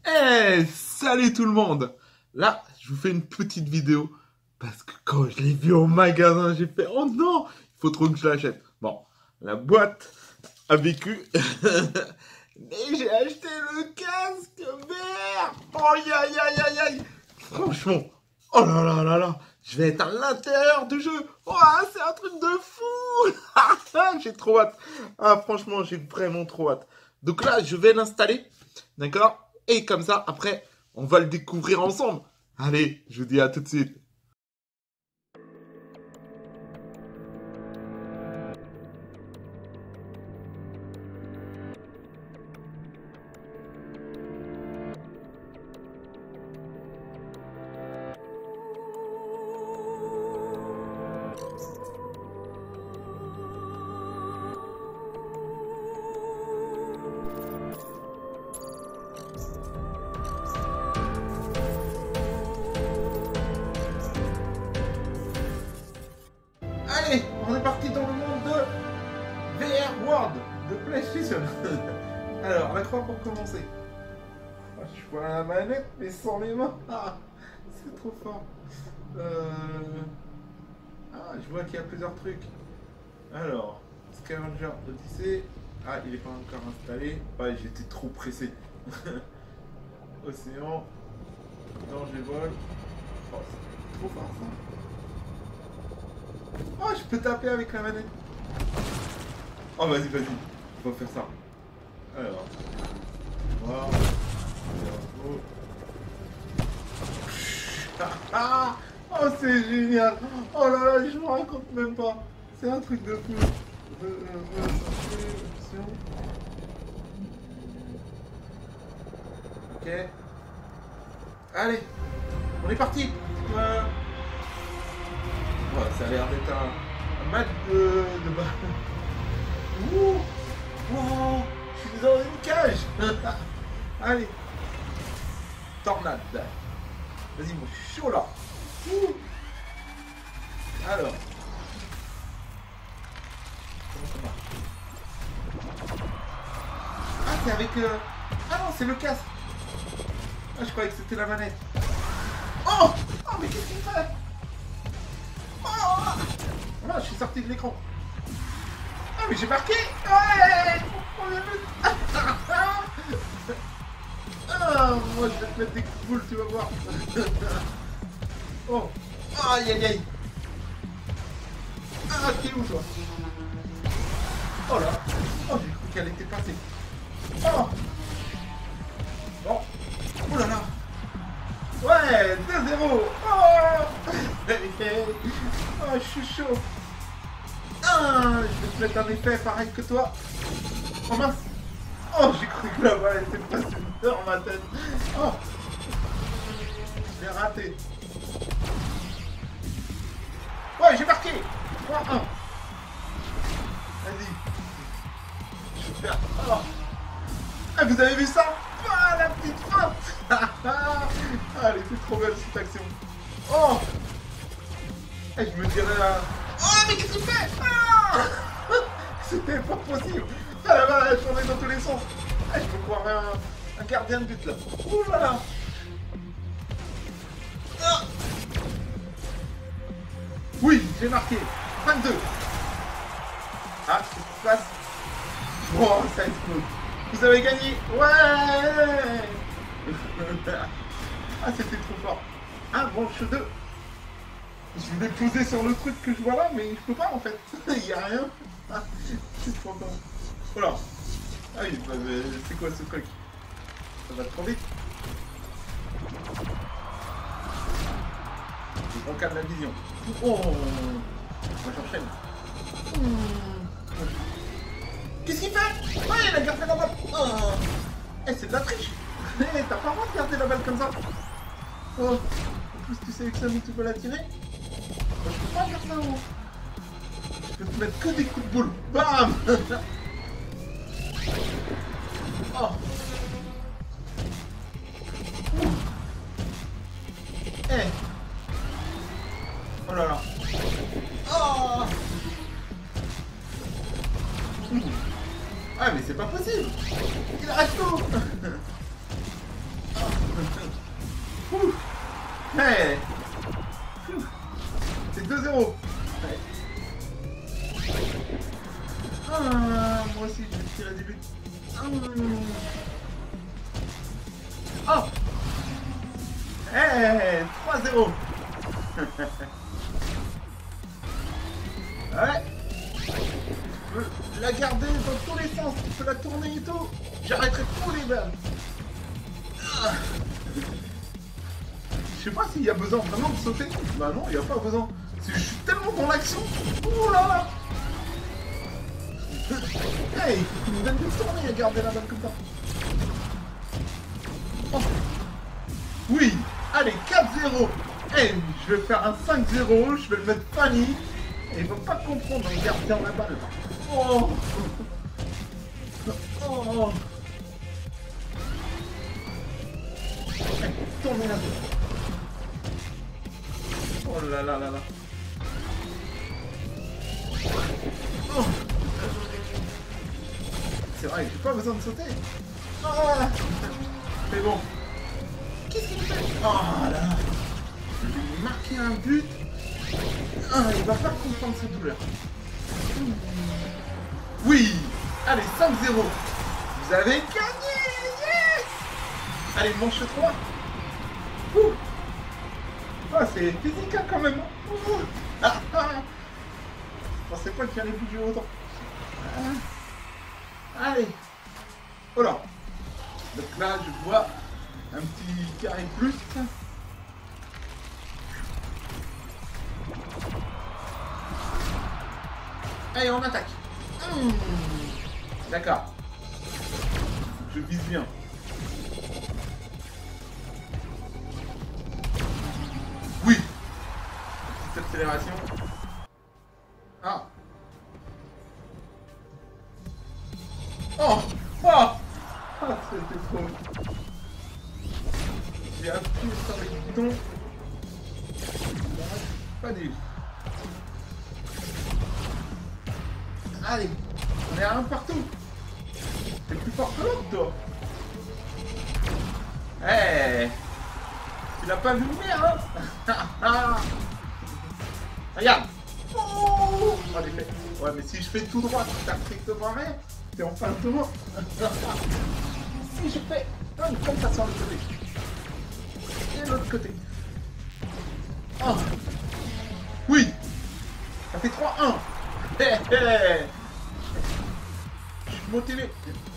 Salut tout le monde. Là, je vous fais une petite vidéo parce que quand je l'ai vu au magasin, j'ai fait oh non, il faut trop que je l'achète. Bon, la boîte a vécu, mais j'ai acheté le casque vert. Oh aïe aïe aïe aïe aïe. Franchement, oh là là là là, je vais être à l'intérieur du jeu. Oh, c'est un truc de fou. J'ai trop hâte. Ah franchement, j'ai vraiment trop hâte. Donc là, je vais l'installer, d'accord? Et comme ça, après, on va le découvrir ensemble. Allez, je vous dis à tout de suite. Allez, on est parti dans le monde de VR World, de PlayStation. Alors, la croix pour commencer. Ah, je vois la manette, mais sans les mains. Ah, c'est trop fort. Ah, je vois qu'il y a plusieurs trucs. Alors, Scavenger Odyssey. Ah, il n'est pas encore installé. Ouais, j'étais trop pressé. Océan. Danger vol. Oh, c'est trop fort ça. Oh, je peux taper avec la manette. Oh, vas-y, vas-y. On va faire ça. Alors. Voilà. Ah, oh, c'est génial. Oh là là, je me raconte même pas. C'est un truc de fou. Ok. Allez. On est parti. Ouais, ça a l'air d'être un match de bas. Ouh, wow, je suis dans une cage. Allez. Tornade. Vas-y, moi, je suis chaud là. Ouh. Alors. Comment ça marche? Ah, c'est avec... Ah non, c'est le casque. Ah, je croyais que c'était la manette. Oh, oh, mais qu'est-ce qu'il fait? Voilà, je suis sorti de l'écran. Ah, mais j'ai marqué. Ouais. Ah, moi, je vais te mettre des coups de boule, tu vas voir. Oh. Aïe, aïe, aïe. Ah, t'es où, toi? Oh là. Oh, j'ai cru qu'elle était passée. Oh. Bon. Oh là là. Ouais, 2-0. Oh. Oh, je suis chaud. Ah, je vais te mettre un effet pareil que toi. Oh mince. Oh, j'ai cru que la balle était passée dans ma tête. Oh. J'ai raté. Ouais, j'ai marqué. 3-1. Vas-y. Je vais faire. Oh. Ah, vous avez vu ça? Ah, la petite feinte. Ah, elle était trop belle cette action. Oh. Et je me dirais... Oh, mais qu'est-ce qu'il fait? Ah. C'était pas possible. Ah, la balle, elle tournait dans tous les sens. Ah, je me croirais un gardien de but, là. Ouh là là. Ah. Oui, j'ai marqué. 22. Ah, qu'est-ce qui se passe? Oh, ça explose. Vous avez gagné. Ouais. Ah, c'était trop fort. Ah, manche 2. Je voulais poser sur le truc que je vois là, mais je peux pas en fait. Il n'y a rien. Ah, c'est trop fort. Voilà. Ah oui, bah, c'est quoi ce truc? Ça va trop vite. Je regarde la vision. Oh. Moi j'enchaîne. Qu'est-ce qu'il fait? Ouais, il a gardé la balle. Oh. Eh, c'est de la triche. Eh, t'as pas le droit de garder la balle comme ça. Oh. En plus, tu sélectionnes où tu peux la tirer. Je peux pas faire ça, moi. Je peux te mettre que des coups de boule. Bam. Oh. Eh. Oh là là. Oh. Ah, mais c'est pas possible. Il arrête tout. Hey. C'est 2-0. Ouais. Ah, moi aussi, je vais tirer des buts. Oh. Hey, 3-0. Ouais. Je peux la garder dans tous les sens. Je peux la tourner et tout. J'arrêterai tous les balles. Je sais pas s'il y a besoin vraiment de sauter. Bah non, il n'y a pas besoin. Je suis tellement dans l'action. Oh là là. Hey, il me donne de tourner à garder la balle comme ça. Oh. Oui. Allez, 4-0. Hey, je vais faire un 5-0. Je vais le mettre Fanny. Et il va pas comprendre en gardant la balle. Oh. Oh. Hey, tournez la balle. Oh là là là là. Oh. C'est vrai, j'ai pas besoin de sauter. Ah. Mais bon. Qu'est-ce qu'il fait? Oh là. Je vais lui marquer un but. Ah, il va pas comprendre sa douleur. Oui. Allez, 5-0. Vous avez gagné. Yes. Allez, manche 3. Ah, c'est physique hein, quand même. Je pensais pas qu'il allait bouger autant. Allez. Oh là. Donc là, je vois un petit carré plus. Allez, on attaque. D'accord. Je vise bien. Oui. Petite accélération. Ah. Oh. Oh. Ah, c'était trop. J'ai appuyé sur les boutons. Pas des. Allez, on est à un partout. T'es plus fort que l'autre, toi. Hey, tu l'as pas vu venir, hein. Regarde. Oh, allez, fait. Ouais, mais si je fais tout droit, tu t'as strictement rien. T'es en fin de tour. Si je fais comme ça sur le côté. Et l'autre côté. Oh. Oui. Ça fait 3-1. Hé hé. Je suis motivé.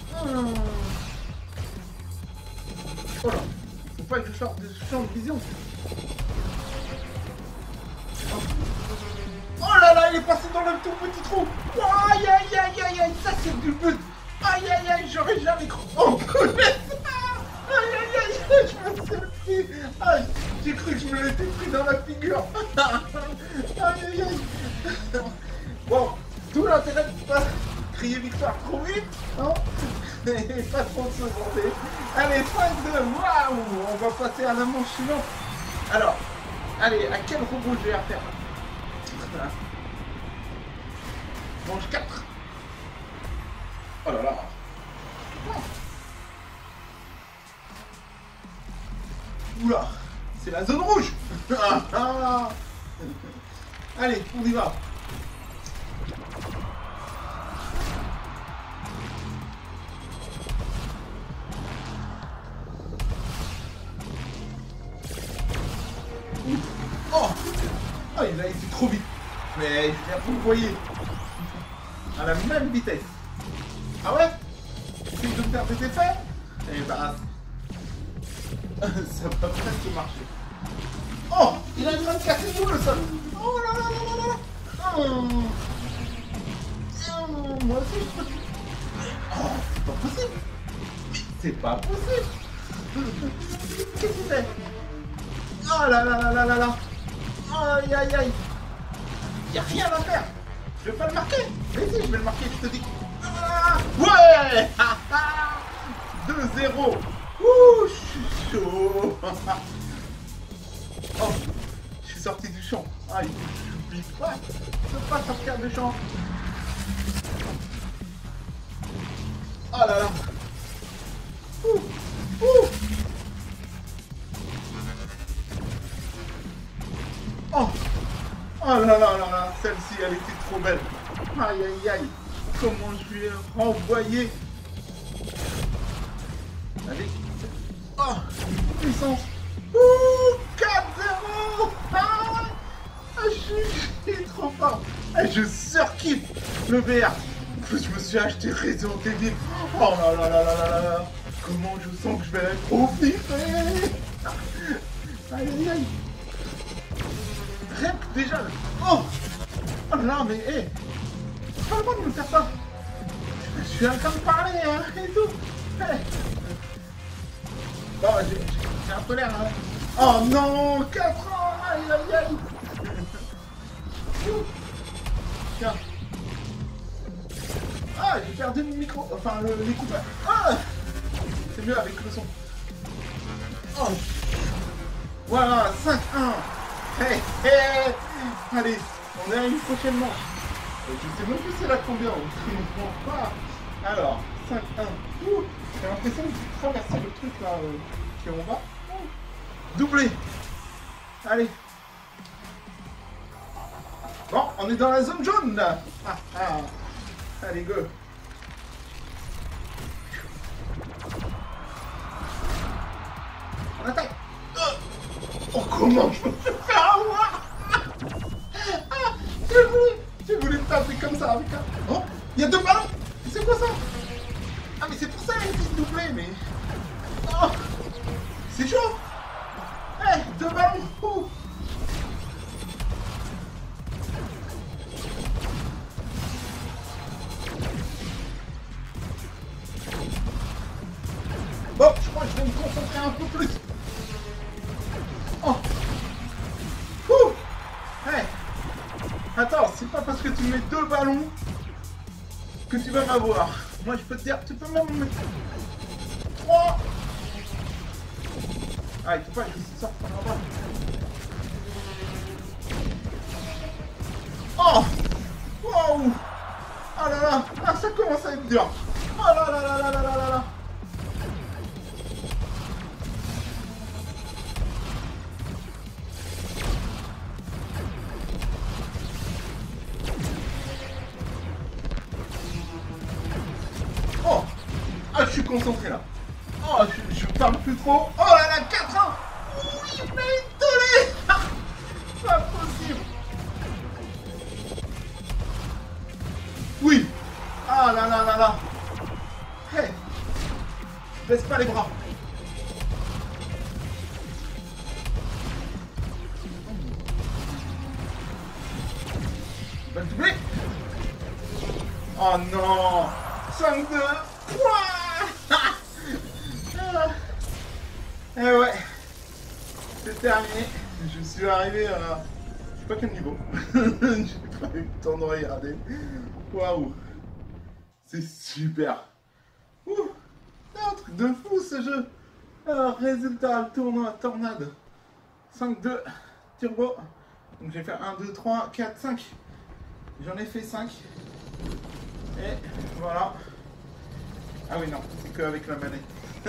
Oh là. Faut pas que je sorte de champ de vision. Oh là là, il est passé dans le tout petit trou. Aïe aïe aïe aïe aïe. Ça c'est du but. Aïe aïe aïe, j'aurais jamais cru. Oh connaisse. Aïe aïe aïe, je me suis pris. Aïe, j'ai cru que je me l'étais pris dans la figure. Aïe aïe aïe. Bon, tout l'intérêt de pas crier victoire trop vite, hein, et pas trop se demander. Allez, 5-2, waouh. On va passer à la manche suivante. Alors, allez, à quel robot je vais faire? Manche 4. Oh là là. Oula, c'est la zone rouge. Allez, on y va. Oh, oh, il a été trop vite. Mais vous le voyez. À la même vitesse. Ah ouais? Essaye de me faire des effets? Eh ben, ça va presque marcher. Oh, il a une train de casser tout le sol. Oh là là là là là. Moi aussi je peux. Oh, c'est pas possible. C'est pas possible. Qu'est-ce qu'il fait? Oh là là là là là là. Aïe aïe aïe. Y'a rien à faire. Je vais pas le marquer. Mais si, je vais le marquer, je te dis. Ah, ouais. 2-0. Ouh, je suis chaud. Oh, je suis sorti du champ. Aïe, j'oublie pas. Je peux pas sortir du champ. Oh là là. Ouh, ouh. Oh là là là là, celle-ci, elle était trop belle. Aïe aïe aïe. Comment je vais renvoyer. Allez. Oh, puissance. Ouh, 4-0. Je suis trop fort. Je surkiffe le VR. En plus, je me suis acheté Resident Evil. Oh là là là là là là. Comment je sens que je vais être profiter. Aïe aïe aïe. Rien que déjà. Oh, oh là, mais hé. Hey. C'est pas le droit de me faire ça. Je suis en train de parler, hein, et tout. Hey. Bon, j'ai un peu l'air, hein. Oh non, 4 ans. Aïe aïe aïe. Tiens. Ah, j'ai perdu le micro, enfin les coupeurs. Ah, c'est mieux avec le son. Oh. Voilà, 5-1. Hey, hey. Allez, on est à une prochaine manche. Je sais même plus c'est la combien, on ne comprend pas. Alors, 5-1. J'ai l'impression de traverser le truc là qui est en bas. Doublé. Allez. Bon, on est dans la zone jaune là. Ah, ah. Allez, go. On attaque. Oh, comment je peux faire avoir. Ah, j'ai voulu me taper comme ça avec un... Oh, il y a 2 ballons. C'est quoi ça? Ah, mais c'est pour ça qu'il faut se doubler, mais... Oh, c'est chaud. Eh, hey, 2 ballons. Oh. Bon, je crois que je vais me concentrer un peu plus. Oh. Ouh. Hey. Attends, c'est pas parce que tu mets 2 ballons que tu vas m'avoir. Moi, je peux te dire, tu peux même me mettre 3. Ah, il faut pas que je sorte par là-bas. Oh. Wow. Oh là là. Ah, ça commence à être dur. Oh là là là là là là là. Oh. Ah, je suis concentré là. Oh, je parle plus trop. Oh là là, 4 ans. Oui, mais étonné. Pas possible. Oui. Ah là là là là. Hey. Baisse pas les bras. Va le doubler. Oh non. 5-2. Eh ouais. C'est terminé. Je suis arrivé à... Je sais pas quel niveau. J'ai pas eu le temps de regarder. Waouh. C'est super. Ouh. C'est un truc de fou ce jeu. Alors, résultat, le tournoi Tornade. 5-2 turbo. Donc j'ai fait 1, 2, 3, 4, 5. J'en ai fait 5. Et voilà. Ah oui, non, c'est qu'avec la manette.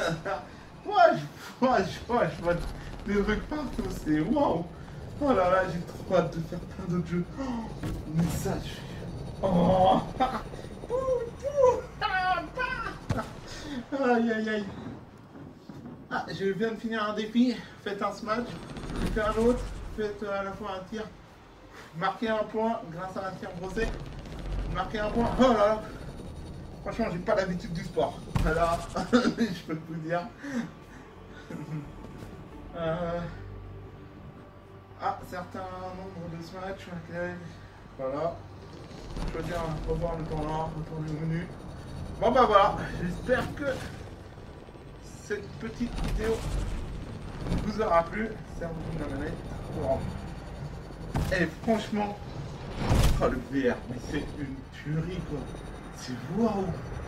je vois des trucs partout, c'est waouh. Oh là là, j'ai trop hâte de faire plein d'autres jeux. Oh, message. Oh. Aïe aïe aïe. Ah, je viens de finir un défi. Faites un smash, faites un autre, faites à la fois un tir. Marquez un point grâce à un tir brossé. Marquez un point. Oh là là. Franchement, j'ai pas l'habitude du sport. Alors, je peux vous dire. Ah, certains nombres de smash. Okay. Voilà. Choisir, revoir le temps là, retourner au menu. Bon bah voilà, j'espère que cette petite vidéo vous aura plu. Servez-vous de la manette. Wow. Et franchement, oh, le VR, mais c'est une tuerie quoi. C'est waouh.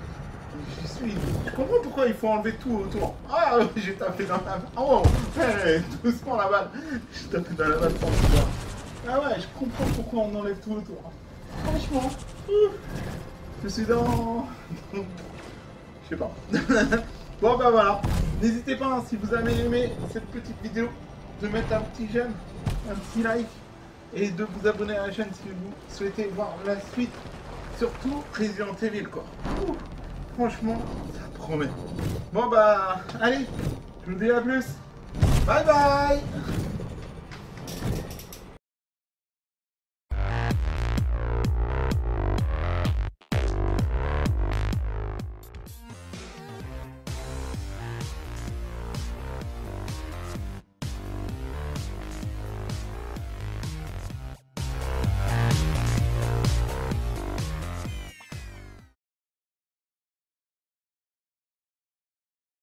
Je comprends pourquoi il faut enlever tout autour. Ah, j'ai tapé dans la balle. Oh, hey, doucement la balle. J'ai tapé dans la balle sans le voir. Ah ouais, je comprends pourquoi on enlève tout autour. Franchement, je suis dans... Je sais pas. Bon bah voilà. N'hésitez pas, hein, si vous avez aimé cette petite vidéo, de mettre un petit j'aime, un petit like. et de vous abonner à la chaîne si vous souhaitez voir la suite. Surtout Resident Evil quoi. Ouh, franchement, ça promet. Bon bah, allez, je vous dis à plus. Bye bye.